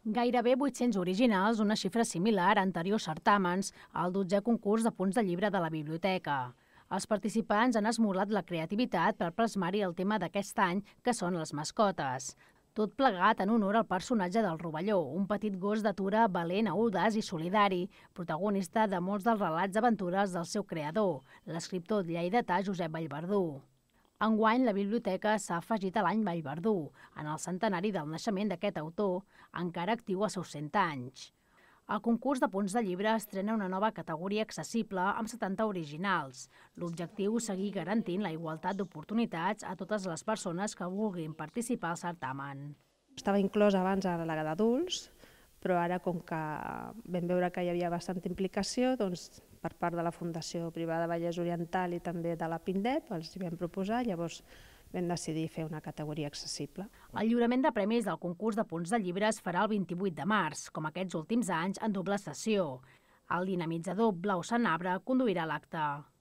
Gairebé 800 originals, una xifra similar a anteriors certàmens, al 12è concurs de punts de llibre de la biblioteca. Els participants han esmolat la creativitat per plasmar-hi el tema d'aquest any, que són les mascotes. Tot plegat en honor al personatge del Rovelló, un petit gos d'atura valent, audaç i solidari, protagonista de molts dels relats d'aventures del seu creador, l'escriptor lleidatà Josep Vallverdú. Enguany, la biblioteca s'ha afegit a l'any Vallverdú, en el centenari del naixement d'aquest autor, encara actiu als seus 100 anys. El concurs de punts de llibre estrena una nova categoria accessible amb 70 originals. L'objectiu és seguir garantint la igualtat d'oportunitats a totes les persones que vulguin participar al certamen. Estava inclòs abans a la d'adults, però ara, com que vam veure que hi havia bastanta implicació, doncs, per part de la Fundació Privada Vallès Oriental i també de la PINDEP, els hi vam proposar, llavors vam decidir fer una categoria accessible. El lliurament de premis del concurs de punts de llibre es farà el 28 de març, com aquests últims anys, en doble sessió. El dinamitzador Blau Sanabra conduirà l'acte.